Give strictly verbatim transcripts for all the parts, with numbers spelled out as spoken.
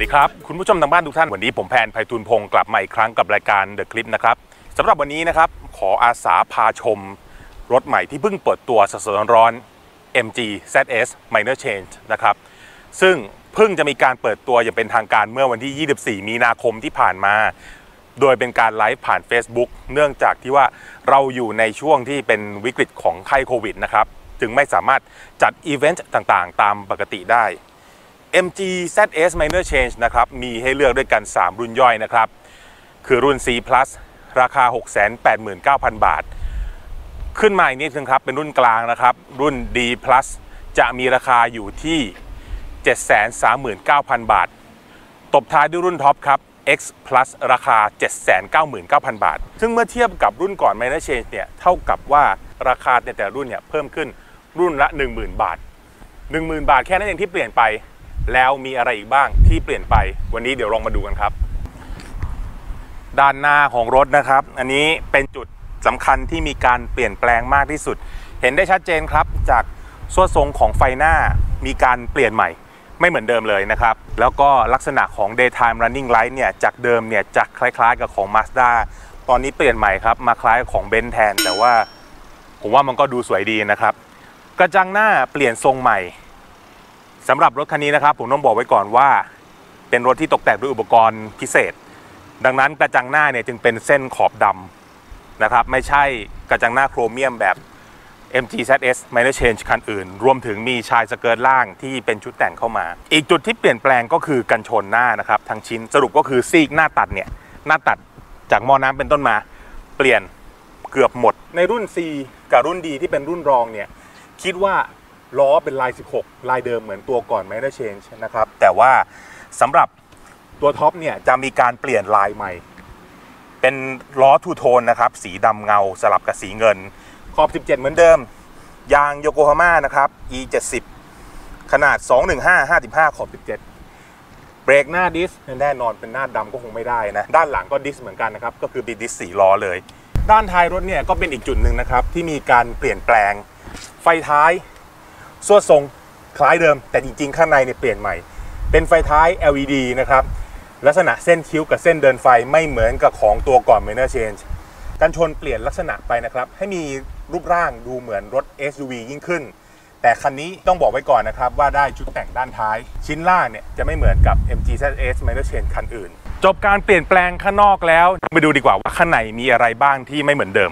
สวัสดีครับคุณผู้ชมทางบ้านทุกท่านวันนี้ผมแพนไพฑูรย์พงศ์กลับมาอีกครั้งกับรายการ The Clip นะครับสำหรับวันนี้นะครับขออาสาพาชมรถใหม่ที่เพิ่งเปิดตัวสดๆร้อนๆ เอ็ม จี แซด เอส Minor Change นะครับซึ่งเพิ่งจะมีการเปิดตัวอย่างเป็นทางการเมื่อวันที่ยี่สิบสี่มีนาคมที่ผ่านมาโดยเป็นการไลฟ์ผ่าน Facebook เนื่องจากที่ว่าเราอยู่ในช่วงที่เป็นวิกฤตของไข้โควิดนะครับจึงไม่สามารถจัดอีเวนต์ต่างๆตามปกติได้ เอ็ม จี แซด เอส Minor Change นะครับมีให้เลือกด้วยกันสามรุ่นย่อยนะครับคือรุ่น C Plus ราคา หกแสนแปดหมื่นเก้าพัน บาทขึ้นมาอีกนิดนึงครับเป็นรุ่นกลางนะครับรุ่น D Plus จะมีราคาอยู่ที่ เจ็ดแสนสามหมื่นเก้าพัน บาทตบท้ายด้วยรุ่นท็อปครับ X Plus ราคา เจ็ดแสนเก้าหมื่นเก้าพัน บาทซึ่งเมื่อเทียบกับรุ่นก่อน Minor Change เนี่ยเท่ากับว่าราคาในแต่รุ่นเนี่ยเพิ่มขึ้นรุ่นละ หนึ่งหมื่น บาท หนึ่งหมื่น บาทแค่นั้นเองที่เปลี่ยนไปแล้วมีอะไรอีกบ้างที่เปลี่ยนไปวันนี้เดี๋ยวลองมาดูกันครับด้านหน้าของรถนะครับอันนี้เป็นจุดสำคัญที่มีการเปลี่ยนแปลงมากที่สุดเห็นได้ชัดเจนครับจากส่วนทรงของไฟหน้ามีการเปลี่ยนใหม่ไม่เหมือนเดิมเลยนะครับแล้วก็ลักษณะของ daytime running light เนี่ยจากเดิมเนี่ยจะคล้ายๆกับของ Mazda ตอนนี้เปลี่ยนใหม่ครับมาคล้ายของ Benz แทนแต่ว่าผมว่ามันก็ดูสวยดีนะครับกระจังหน้าเปลี่ยนทรงใหม่สำหรับรถคันนี้นะครับผมต้องบอกไว้ก่อนว่าเป็นรถที่ตกแต่งด้วยอุปกรณ์พิเศษดังนั้นกระจังหน้าเนี่ยจึงเป็นเส้นขอบดำนะครับไม่ใช่กระจังหน้าโครเมียมแบบ เอ็ม จี แซด เอส Minor Change คันอื่นรวมถึงมีชายสเกิร์ตล่างที่เป็นชุดแต่งเข้ามาอีกจุดที่เปลี่ยนแปลงก็คือกันชนหน้านะครับทั้งชิ้นสรุปก็คือซีกหน้าตัดเนี่ยหน้าตัดจากหม้อน้ำเป็นต้นมาเปลี่ยนเกือบหมดในรุ่น C กับรุ่น D ที่เป็นรุ่นรองเนี่ยคิดว่าล้อเป็นลายสิบหกลายเดิมเหมือนตัวก่อน Minor Change นะครับแต่ว่าสำหรับตัวท็อปเนี่ยจะมีการเปลี่ยนลายใหม่เป็นล้อทูโทนนะครับสีดำเงาสลับกับสีเงินขอบสิบเจ็ดเหมือนเดิมยางโยโกฮาม่านะครับ อี เจ็ดสิบ ขนาด สองหนึ่งห้า ห้าสิบห้า ขอบสิบเจ็ดเบรกหน้าดิสแน่นอนเป็นหน้าดำก็คงไม่ได้นะด้านหลังก็ดิสเหมือนกันนะครับก็คือเป็นดิสสี่ล้อเลยด้านท้ายรถเนี่ยก็เป็นอีกจุดหนึ่งนะครับที่มีการเปลี่ยนแปลงไฟท้ายส่วนทรงคล้ายเดิมแต่จริงๆข้างในเนี่ยเปลี่ยนใหม่เป็นไฟท้าย แอล อี ดี นะครับลักษณะเส้นคิ้วกับเส้นเดินไฟไม่เหมือนกับของตัวก่อน Minor Change กันชนเปลี่ยนลักษณะไปนะครับให้มีรูปร่างดูเหมือนรถ เอส ยู วี ยิ่งขึ้นแต่คันนี้ต้องบอกไว้ก่อนนะครับว่าได้ชุดแต่งด้านท้ายชิ้นล่างเนี่ยจะไม่เหมือนกับ เอ็ม จี แซด เอส Minor Change คันอื่นจบการเปลี่ยนแปลงข้างนอกแล้วไปดูดีกว่าว่าข้างในมีอะไรบ้างที่ไม่เหมือนเดิม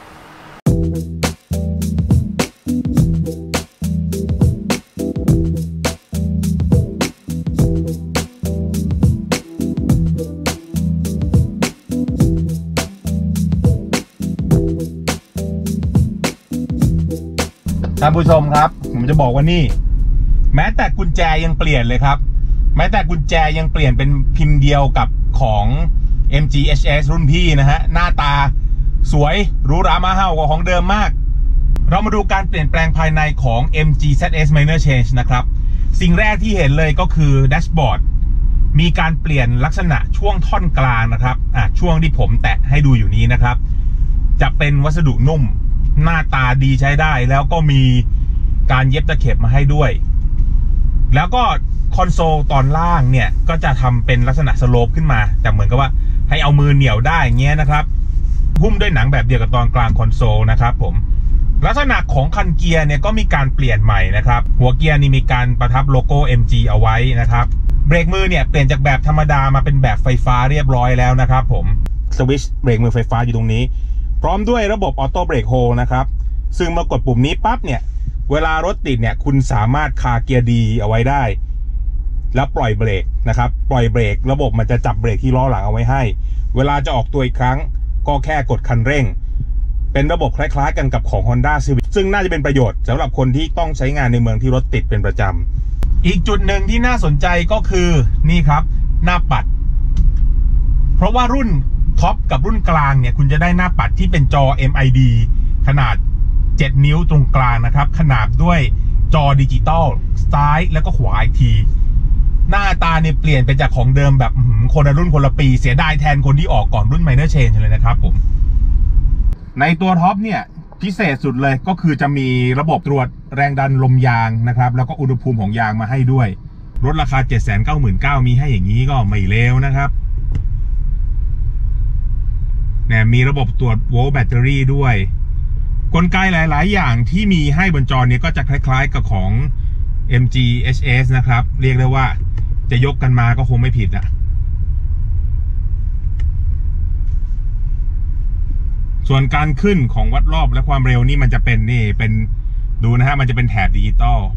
ท่านผู้ชมครับผมจะบอกว่านี่แม้แต่กุญแจยังเปลี่ยนเลยครับแม้แต่กุญแจยังเปลี่ยนเป็นพิมพ์เดียวกับของ เอ็ม จี เอช เอส รุ่นพี่นะฮะหน้าตาสวยหรูหรามาเห่ากว่าของเดิมมากเรามาดูการเปลี่ยนแปลงภายในของ เอ็ม จี แซด เอส Minor Change นะครับสิ่งแรกที่เห็นเลยก็คือแดชบอร์ดมีการเปลี่ยนลักษณะช่วงท่อนกลางนะครับอ่ะช่วงที่ผมแตะให้ดูอยู่นี้นะครับจะเป็นวัสดุนุ่มหน้าตาดีใช้ได้แล้วก็มีการเย็บตะเข็บมาให้ด้วยแล้วก็คอนโซลตอนล่างเนี่ยก็จะทำเป็นลักษณะสโลปขึ้นมาแต่เหมือนกับว่าให้เอามือเหนี่ยวได้เงี้ยนะครับหุ้มด้วยหนังแบบเดียวกับตอนกลางคอนโซลนะครับผมลักษณะของคันเกียร์เนี่ยก็มีการเปลี่ยนใหม่นะครับหัวเกียร์นี่มีการประทับโลโก้ เอ็ม จี เอาไว้นะครับเบรกมือเนี่ยเปลี่ยนจากแบบธรรมดามาเป็นแบบไฟฟ้าเรียบร้อยแล้วนะครับผมสวิตช์เบรกมือไฟฟ้าอยู่ตรงนี้พร้อมด้วยระบบออโต้เบรกโฮลนะครับซึ่งเมื่อกดปุ่มนี้ปั๊บเนี่ยเวลารถติดเนี่ยคุณสามารถคาเกียร์ดีเอาไว้ได้แล้วปล่อยเบรกนะครับปล่อยเบรกระบบมันจะจับเบรกที่ล้อหลังเอาไว้ให้เวลาจะออกตัวอีกครั้งก็แค่กดคันเร่งเป็นระบบคล้ายๆกันกับของ Honda Civic ซึ่งน่าจะเป็นประโยชน์สำหรับคนที่ต้องใช้งานในเมืองที่รถติดเป็นประจำอีกจุดหนึ่งที่น่าสนใจก็คือนี่ครับหน้าปัดเพราะว่ารุ่นท็อปกับรุ่นกลางเนี่ยคุณจะได้หน้าปัดที่เป็นจอ เอ็ม ไอ ดี ขนาดเจ็ดนิ้วตรงกลางนะครับขนาบด้วยจอดิจิตอลซ้ายแล้วก็ขวาอีกทีหน้าตาเนี่ยเปลี่ยนไปจากของเดิมแบบคนละรุ่นคนละปีเสียดายแทนคนที่ออกก่อนรุ่น Minor Change เลยนะครับผมในตัวท็อปเนี่ยพิเศษสุดเลยก็คือจะมีระบบตรวจแรงดันลมยางนะครับแล้วก็อุณหภูมิของยางมาให้ด้วยรถราคา เจ็ดแสนเก้าหมื่นเก้าพัน มีให้อย่างนี้ก็ไม่เลวนะครับแหมมีระบบตรวจโวลต์แบตเตอรี่ด้วยกลไกหลายๆอย่างที่มีให้บนจอนี้ก็จะคล้ายๆกับของ เอ็ม จี เอช เอส นะครับเรียกได้ว่าจะยกกันมาก็คงไม่ผิดอะส่วนการขึ้นของวัดรอบและความเร็วนี่มันจะเป็นนี่เป็นดูนะฮะมันจะเป็นแถบดิจิตอล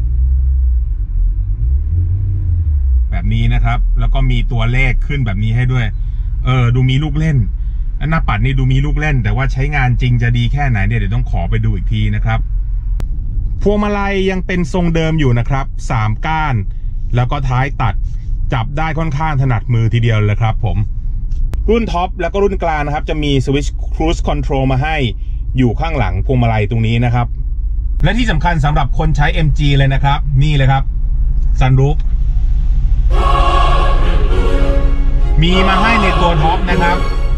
แบบนี้นะครับแล้วก็มีตัวเลขขึ้นแบบนี้ให้ด้วยเออดูมีลูกเล่นหน้าปัดนี่ดูมีลูกเล่นแต่ว่าใช้งานจริงจะดีแค่ไหนเนี่ยเดี๋ยวต้องขอไปดูอีกทีนะครับพวงมาลัยยังเป็นทรงเดิมอยู่นะครับสามก้านแล้วก็ท้ายตัดจับได้ค่อนข้างถนัดมือทีเดียวเลยครับผมรุ่นท็อปแล้วก็รุ่นกลางนะครับจะมีสวิตช์ครูซคอนโทรลมาให้อยู่ข้างหลังพวงมาลัยตรงนี้นะครับและที่สำคัญสำหรับคนใช้ เอ็ม จี เลยนะครับนี่เลยครับซันรูฟมีมาให้ในตัวท็อปนะครับ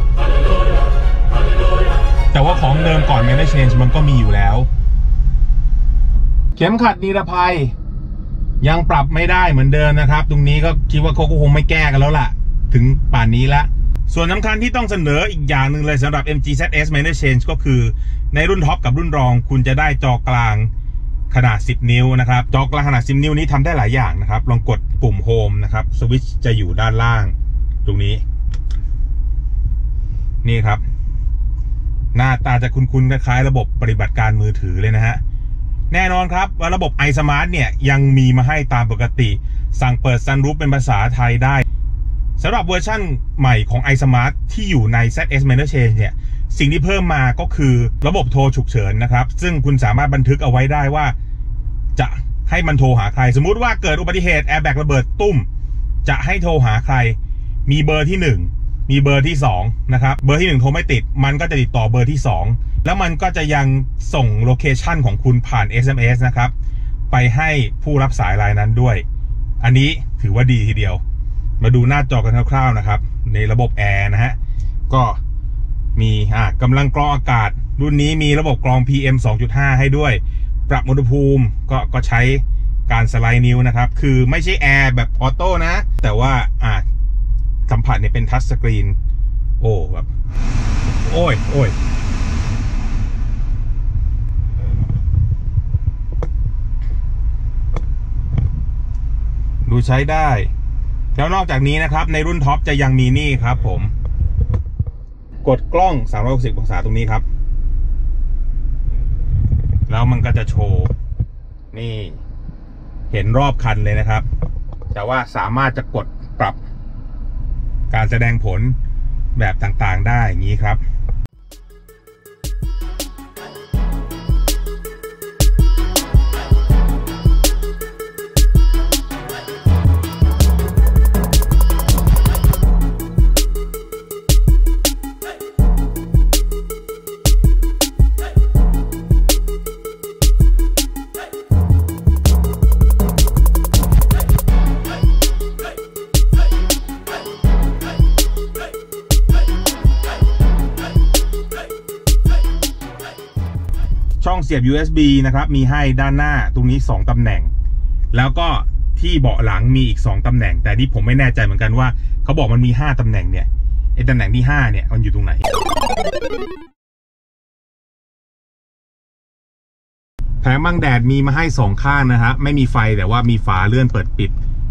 แต่ว่าของเดิมก่อน Manner Change มันก็มีอยู่แล้วเข็มขัดนิรภัยยังปรับไม่ได้เหมือนเดิมนะครับตรงนี้ก็คิดว่าเขาก็คงไม่แก้กันแล้วล่ะถึงป่านนี้ละส่วนสำคัญที่ต้องเสนออีกอย่างหนึ่งเลยสำหรับ เอ็ม จี แซด เอส Manner Change ก็คือในรุ่นท็อปกับรุ่นรองคุณจะได้จอกลางขนาดสิบนิ้วนะครับจอกลางขนาดสิบนิ้วนี้ทำได้หลายอย่างนะครับลองกดปุ่มโฮมนะครับสวิตช์จะอยู่ด้านล่างตรงนี้นี่ครับหน้าตาจะคุ้นๆคล้ายๆระบบปฏิบัติการมือถือเลยนะฮะแน่นอนครับว่าระบบ iSmart เนี่ยยังมีมาให้ตามปกติสั่งเปิด Sunroof เป็นภาษาไทยได้สำหรับเวอร์ชั่นใหม่ของ iSmart ที่อยู่ใน แซด เอส Manner Change เนี่ยสิ่งที่เพิ่มมาก็คือระบบโทรฉุกเฉินนะครับซึ่งคุณสามารถบันทึกเอาไว้ได้ว่าจะให้มันโทรหาใครสมมุติว่าเกิดอุบัติเหตุแอร์แบ็กระเบิดตุ้มจะให้โทรหาใครมีเบอร์ที่หนึ่งมีเบอร์ที่สองนะครับเบอร์ที่หนึ่งโทรไม่ติดมันก็จะติดต่อเบอร์ที่สองแล้วมันก็จะยังส่งโลเคชันของคุณผ่าน เอส เอ็ม เอส นะครับไปให้ผู้รับสายรายนั้นด้วยอันนี้ถือว่าดีทีเดียวมาดูหน้าจอกันคร่าวๆนะครับในระบบแอร์นะฮะก็มีอ่ะกำลังกรองอากาศรุ่นนี้มีระบบกรอง พี เอ็ม สองจุดห้า ให้ด้วยปรับอุณหภูมิก็ก็ใช้การสไลด์นิ้วนะครับคือไม่ใช่แอร์แบบออโต้นะแต่ว่าอ่ะสัมผัสเนี่ยเป็นทัชสกรีนโอ้แบบโอ้ยโอ้ยดูใช้ได้แล้วนอกจากนี้นะครับในรุ่นท็อปจะยังมีนี่ครับผมกดกล้องสามร้อยหกสิบองศาตรงนี้ครับแล้วมันก็จะโชว์นี่เห็นรอบคันเลยนะครับแต่ว่าสามารถจะกดปรับการแสดงผลแบบต่างๆได้อย่างนี้ครับช่องเสียบ ยู เอส บี นะครับมีให้ด้านหน้าตรงนี้สองตำแหน่งแล้วก็ที่เบาะหลังมีอีกสองตำแหน่งแต่นี่ผมไม่แน่ใจเหมือนกันว่าเขาบอกมันมีห้าตำแหน่งเนี่ยไอ้ตำแหน่งที่ห้าเนี่ยมันอยู่ตรงไหนแผงบังแดดมีมาให้สองข้างนะฮะไม่มีไฟแต่ว่ามีฝาเลื่อนเปิดปิด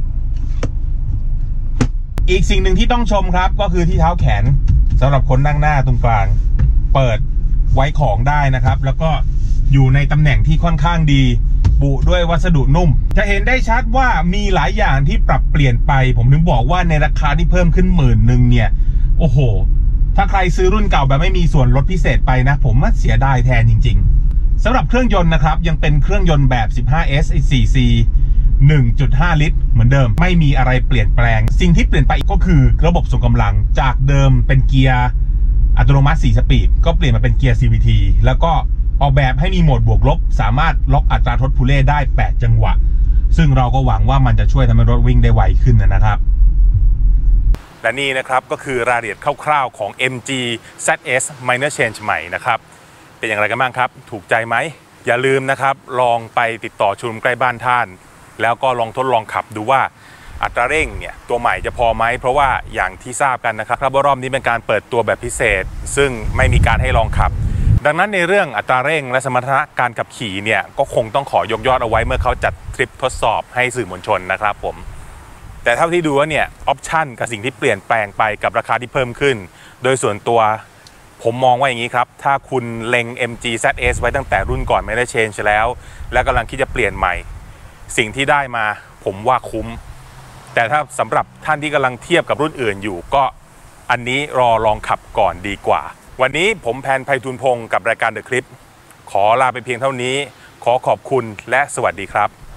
อีกสิ่งหนึ่งที่ต้องชมครับก็คือที่เท้าแขนสำหรับคนนั่งหน้าตรงกลางเปิดไว้ของได้นะครับแล้วก็อยู่ในตำแหน่งที่ค่อนข้างดีบุด้วยวัสดุนุ่มจะเห็นได้ชัดว่ามีหลายอย่างที่ปรับเปลี่ยนไปผมถึงบอกว่าในราคาที่เพิ่มขึ้นหมื่นหนึ่งเนี่ยโอ้โหถ้าใครซื้อรุ่นเก่าแบบไม่มีส่วนลดพิเศษไปนะผมว่าเสียดายแทนจริงๆสำหรับเครื่องยนต์นะครับยังเป็นเครื่องยนต์แบบ สิบห้า เอส โฟร์ ซี หนึ่งจุดห้า ลิตรเหมือนเดิมไม่มีอะไรเปลี่ยนแปลงสิ่งที่เปลี่ยนไปก็คือระบบส่งกำลังจากเดิมเป็นเกียร์อัตโนมัติสี่สปีดก็เปลี่ยนมาเป็นเกียร์ ซี วี ที แล้วก็ออกแบบให้มีโหมดบวกลบสามารถล็อกอัตราทดพูเล่ได้แปดจังหวะซึ่งเราก็หวังว่ามันจะช่วยทำให้รถวิ่งได้ไวขึ้นนะครับและนี่นะครับก็คือรายละเอียดคร่าวๆของ เอ็ม จี แซด เอส Minor Change ใหม่นะครับเป็นอย่างไรกันบ้างครับถูกใจไหมอย่าลืมนะครับลองไปติดต่อชมรมใกล้บ้านท่านแล้วก็ลองทดลองขับดูว่าอัตราเร่งเนี่ยตัวใหม่จะพอไหมเพราะว่าอย่างที่ทราบกันนะครับว่ารอบนี้เป็นการเปิดตัวแบบพิเศษซึ่งไม่มีการให้ลองขับดังนั้นในเรื่องอัตราเร่งและสมรรถนะการขับขี่เนี่ยก็คงต้องขอยกยอดเอาไว้เมื่อเขาจัดทริปทดสอบให้สื่อมวลชนนะครับผมแต่เท่าที่ดูว่าเนี่ยออปชั่นกับสิ่งที่เปลี่ยนแปลงไปกับราคาที่เพิ่มขึ้นโดยส่วนตัวผมมองว่าอย่างนี้ครับถ้าคุณเล็ง เอ็ม จี แซด เอส ไว้ตั้งแต่รุ่นก่อนไม่ได้เชนจ์แล้วและกำลังคิดจะเปลี่ยนใหม่สิ่งที่ได้มาผมว่าคุ้มแต่ถ้าสำหรับท่านที่กำลังเทียบกับรุ่นอื่นอยู่ก็อันนี้รอลองขับก่อนดีกว่าวันนี้ผมแพนไพฑูรย์พงศ์กับรายการ The Clip ขอลาไปเพียงเท่านี้ขอขอบคุณและสวัสดีครับ